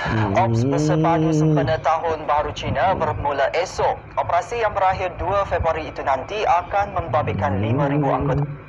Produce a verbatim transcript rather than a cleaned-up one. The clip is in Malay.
Ops bersepadu sempena Tahun Baru Cina bermula esok. Operasi yang berakhir dua Februari itu nanti akan membabitkan lima ribu anggota